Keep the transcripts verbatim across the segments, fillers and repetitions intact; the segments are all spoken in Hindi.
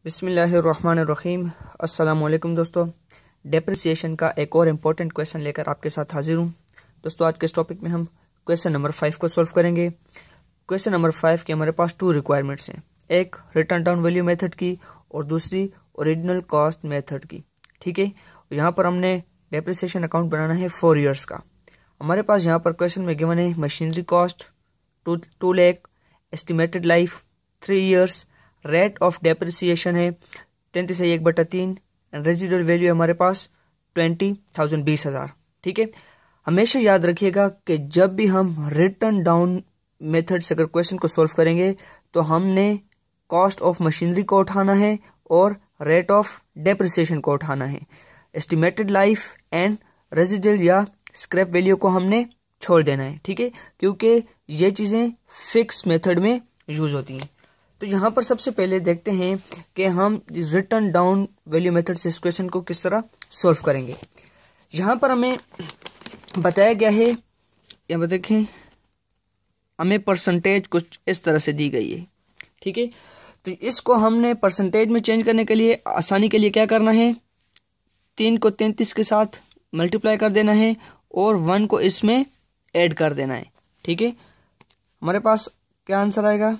बिस्मिल्लाहिर्रहमानिर्रहीम। अस्सलामुअलैकुम दोस्तों, डेप्रिसिएशन का एक और इम्पोर्टेंट क्वेश्चन लेकर आपके साथ हाजिर हूँ। दोस्तों आज के इस टॉपिक में हम क्वेश्चन नंबर फाइव को सॉल्व करेंगे। क्वेश्चन नंबर फाइव के हमारे पास टू रिक्वायरमेंट्स हैं, एक रिटर्न डाउन वैल्यू मेथड की और दूसरी ओरिजिनल कॉस्ट मेथड की। ठीक है, यहाँ पर हमने डेप्रिसिएशन अकाउंट बनाना है फोर ईयर्स का। हमारे पास यहाँ पर क्वेश्चन में गिवन है machinery cost two two lakh, estimated life three years, rate of depreciation है तैंतीस है एक बटा तीन, एंड रेजिडुअल वैल्यू हमारे पास ट्वेंटी थाउजेंड बीस हजार। ठीक है, हमेशा याद रखिएगा कि जब भी हम रिटर्न डाउन मेथड से अगर क्वेश्चन को सॉल्व करेंगे तो हमने कॉस्ट ऑफ मशीनरी को उठाना है और रेट ऑफ डेप्रिसिएशन को उठाना है। एस्टिमेटेड लाइफ एंड रेजिडुअल या स्क्रैप वैल्यू को हमने छोड़ देना है। ठीक है, क्योंकि ये चीजें फिक्स मेथड में यूज होती हैं। तो यहाँ पर सबसे पहले देखते हैं कि हम रिटर्न डाउन वैल्यू मेथड से इस क्वेश्चन को किस तरह सॉल्व करेंगे। यहाँ पर हमें बताया गया है, यहाँ देखें हमें परसेंटेज कुछ इस तरह से दी गई है। ठीक है, तो इसको हमने परसेंटेज में चेंज करने के लिए आसानी के लिए क्या करना है, तीन को तैंतीस के साथ मल्टीप्लाई कर देना है और वन को इसमें ऐड कर देना है। ठीक है, हमारे पास क्या आंसर आएगा,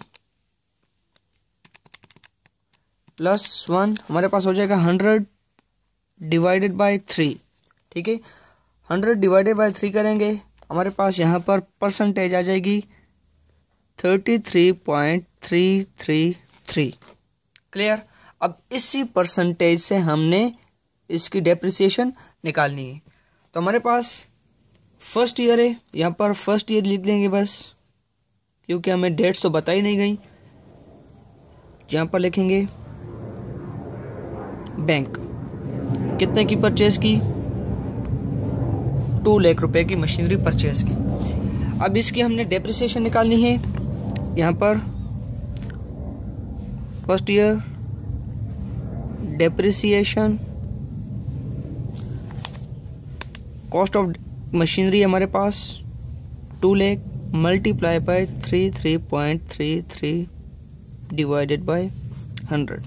प्लस वन हमारे पास हो जाएगा हंड्रेड डिवाइडेड बाय थ्री। ठीक है, हंड्रेड डिवाइडेड बाय थ्री करेंगे, हमारे पास यहाँ पर परसेंटेज आ जाएगी thirty three point three three three. Clear. अब इसी परसेंटेज से हमने इसकी डेप्रिसिएशन निकालनी है। तो हमारे पास फर्स्ट ईयर है, यहाँ पर फर्स्ट ईयर लिख देंगे बस, क्योंकि हमें डेट्स तो बताई नहीं गई। यहाँ पर लिखेंगे बैंक, कितने की परचेज की, टू लाख रुपए की मशीनरी परचेज की। अब इसकी हमने डेप्रिसिएशन निकालनी है। यहाँ पर first year depreciation, cost of machinery हमारे पास two lakh multiply by three three point three three divided by hundred.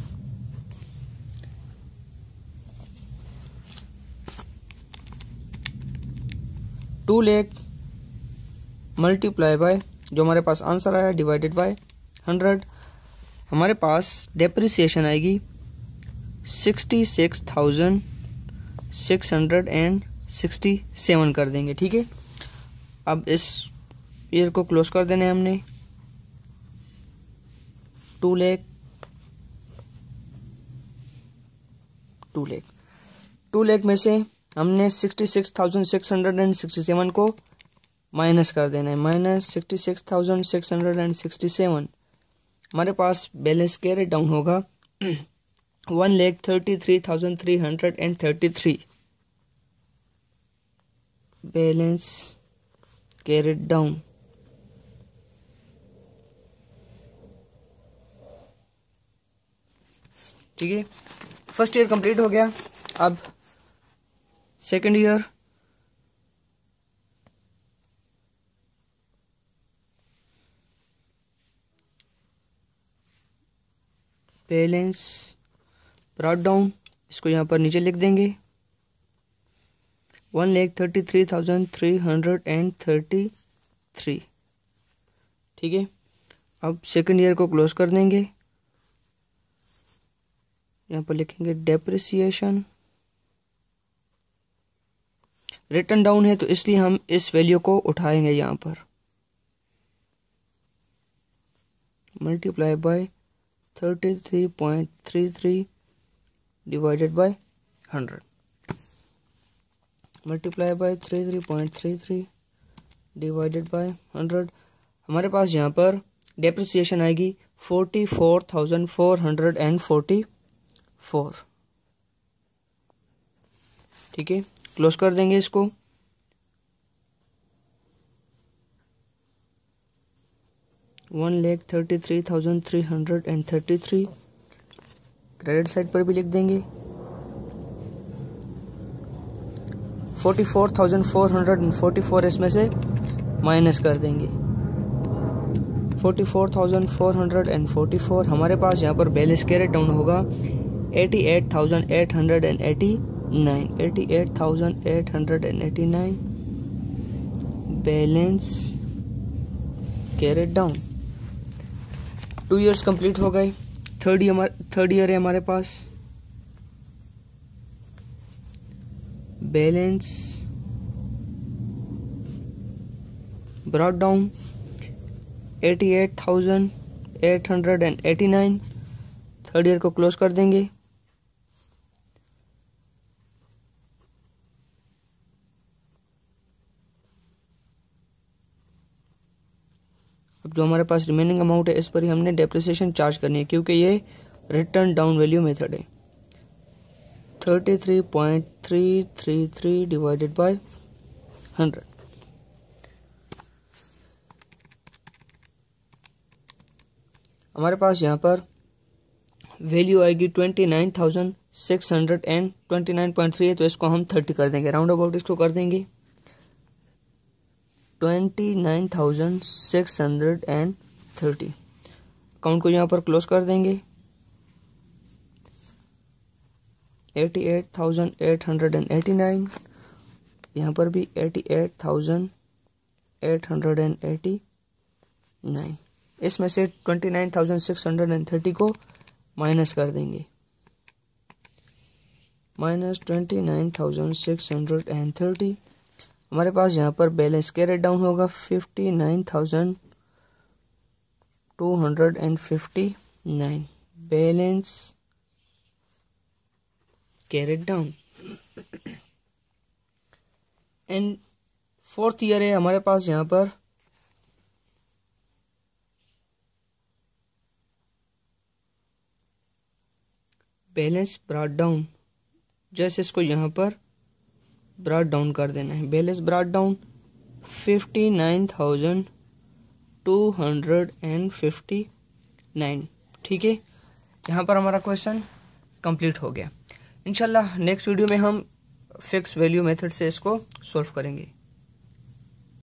Two lakh multiply by जो हमारे पास आंसर आया डिवाइडेड बाय हंड्रेड। हमारे पास डेप्रिसिएशन आएगी sixty six thousand six hundred and sixty seven कर देंगे। ठीक है, अब इस ईयर को क्लोज कर देना है हमने। टू लेख टू लेख टू लेख में से हमने sixty six thousand six hundred and sixty seven को माइनस कर देना है, minus sixty six thousand six hundred and sixty seven. हमारे पास बैलेंस कैरेट डाउन होगा one lakh thirty three thousand three hundred and thirty three. Balance carried down, ठीक है। फर्स्ट ईयर कंप्लीट हो गया। अब second year, balance brought down, इसको यहाँ पर नीचे लिख देंगे one lakh thirty three thousand three hundred and thirty three. ठीक है, अब सेकेंड ईयर को क्लोज कर देंगे। यहाँ पर लिखेंगे डेप्रिसिएशन, रिटर्न डाउन है तो इसलिए हम इस वैल्यू को उठाएंगे, यहाँ पर multiply by thirty three point three three divided by hundred, multiply by three three point three three divided by hundred. हमारे पास यहाँ पर डेप्रिसिएशन आएगी forty four thousand four hundred and forty four. ठीक है, क्लोज कर देंगे इसको। One lakh thirty three thousand three hundred and thirty three credit side पर भी लिख देंगे forty four thousand four hundred and forty four, इसमें से माइनस कर देंगे forty four thousand four hundred and forty four. हमारे पास यहाँ पर बैलेंस कैरेट डाउन होगा eighty eight thousand eight hundred and eighty nine, eighty eight thousand eight hundred and eighty nine balance carried down. Two years complete हो गए। थर्ड ईयर हमारे थर्ड ईयर है हमारे पास। Balance brought down eighty eight thousand eight hundred and eighty nine. Third year को क्लोज कर देंगे। अब जो हमारे पास रिमेनिंग अमाउंट है इस पर ही हमने डेप्रिसिएशन चार्ज करनी है, क्योंकि ये रिटर्न डाउन वैल्यू मेथड है। Thirty three point three three three divided by hundred. हमारे पास यहाँ पर वैल्यू आएगी twenty nine thousand six hundred and twenty nine point three है, तो इसको हम थर्टी कर देंगे। राउंड अबाउट इसको कर देंगे twenty nine thousand six hundred and thirty. Account को यहाँ पर क्लोज कर देंगे। Eighty eight thousand eight hundred and eighty nine, यहाँ पर भी eighty eight thousand eight hundred and eighty nine. इसमें से twenty nine thousand six hundred and thirty को माइनस कर देंगे। Minus twenty nine thousand six hundred and thirty. हमारे पास यहाँ पर बैलेंस कैरेट डाउन होगा fifty nine thousand two hundred and fifty nine balance carried down. And fourth year है हमारे पास यहाँ पर बैलेंस ब्रॉट डाउन। जैसे इसको यहाँ पर ब्रॉट डाउन कर देना है। Balance brought down fifty nine thousand two hundred and fifty nine. ठीक है, यहाँ पर हमारा क्वेश्चन कंप्लीट हो गया। इंशाल्लाह नेक्स्ट वीडियो में हम फिक्स वैल्यू मेथड से इसको सॉल्व करेंगे।